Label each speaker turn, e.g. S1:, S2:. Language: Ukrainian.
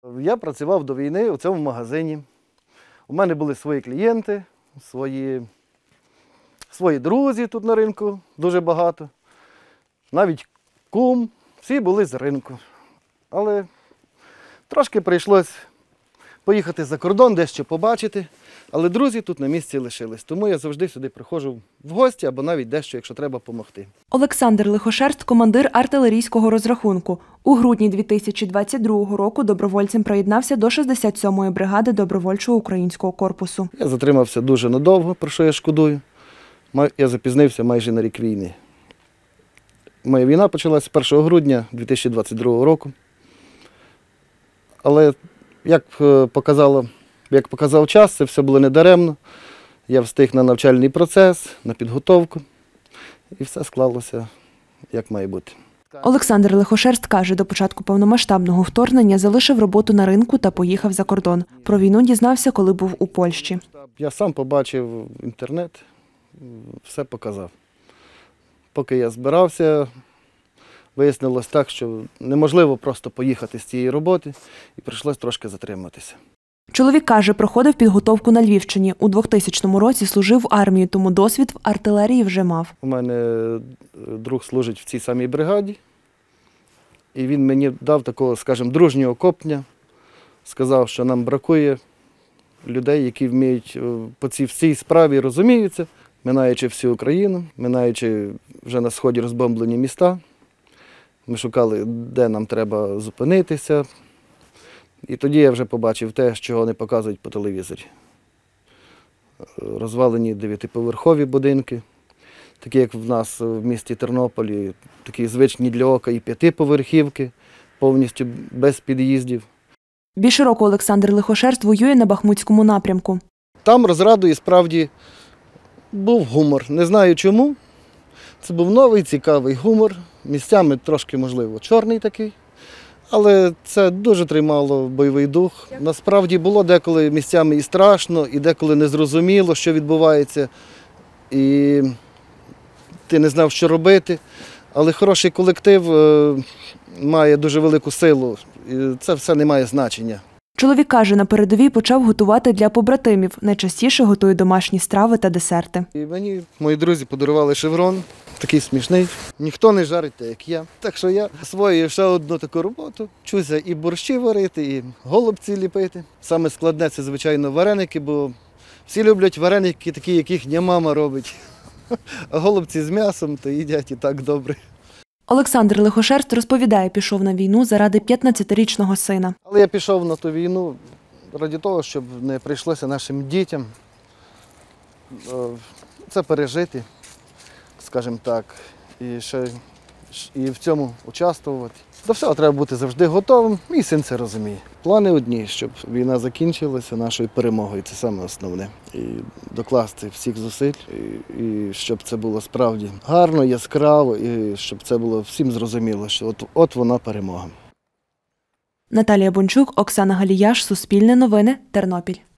S1: Я працював до війни у цьому магазині. У мене були свої клієнти, свої друзі тут на ринку, дуже багато. Навіть кум, всі були з ринку. Але трошки прийшлось поїхати за кордон, дещо побачити. Але друзі тут на місці лишились, тому я завжди сюди приходжу в гості або навіть дещо, якщо треба, допомогти.
S2: Олександр Лихошерст – командир артилерійського розрахунку. У грудні 2022 року добровольцем приєднався до 67-ї бригади добровольчого українського корпусу.
S1: Я затримався дуже надовго, про що я шкодую. Я запізнився майже на рік війни. Моя війна почалася 1 грудня 2022 року. Але як показав час, це все було недаремно. Я встиг на навчальний процес, на підготовку. І все склалося, як має бути.
S2: Олександр Лихошерст каже, до початку повномасштабного вторгнення залишив роботу на ринку та поїхав за кордон. Про війну дізнався, коли був у Польщі.
S1: Я сам побачив інтернет, все показав. Поки я збирався, вияснилось так, що неможливо просто поїхати з цієї роботи і прийшлось трошки затриматися.
S2: Чоловік каже, проходив підготовку на Львівщині. У 2000 році служив в армії, тому досвід в артилерії вже мав.
S1: У мене друг служить в цій самій бригаді, і він мені дав такого, скажімо, дружнього копня. Сказав, що нам бракує людей, які вміють по цій справі розуміються, минаючи всю Україну, минаючи вже на сході розбомблені міста. Ми шукали, де нам треба зупинитися. І тоді я вже побачив те, чого не показують по телевізорі. Розвалені 9-поверхові будинки, такі як в нас в місті Тернополі, такі звичні для ока і 5-поверхівки, повністю без під'їздів.
S2: Більше року Олександр Лихошерст воює на Бахмутському напрямку.
S1: Там розрадою справді був гумор. Не знаю чому. Це був новий, цікавий гумор. Місцями трошки, можливо, чорний такий. Але це дуже тримало бойовий дух. Насправді було деколи місцями і страшно, і деколи незрозуміло, що відбувається. І ти не знав, що робити. Але хороший колектив має дуже велику силу. І це все не має значення.
S2: Чоловік каже, на передовій почав готувати для побратимів. Найчастіше готує домашні страви та десерти.
S1: І мені мої друзі подарували шеврон, такий смішний. Ніхто не жарить так, як я. Так що я освоюю ще одну таку роботу. Вчуся і борщі варити, і голубці ліпити. Саме складне – це, звичайно, вареники, бо всі люблять вареники такі, яких не мама робить. А голубці з м'ясом то їдять і так добре.
S2: Олександр Лихошерст розповідає, пішов на війну заради 15-річного сина.
S1: Але я пішов на ту війну ради того, щоб не прийшлося нашим дітям це пережити, скажімо так, і в цьому участвувати. До всього треба бути завжди готовим, мій син це розуміє. Плани одні, щоб війна закінчилася нашою перемогою, це саме основне. І докласти всіх зусиль, і щоб це було справді гарно, яскраво, і щоб це було всім зрозуміло, що от вона перемога.
S2: Наталія Бончук, Оксана Галіяш, Суспільне новини, Тернопіль.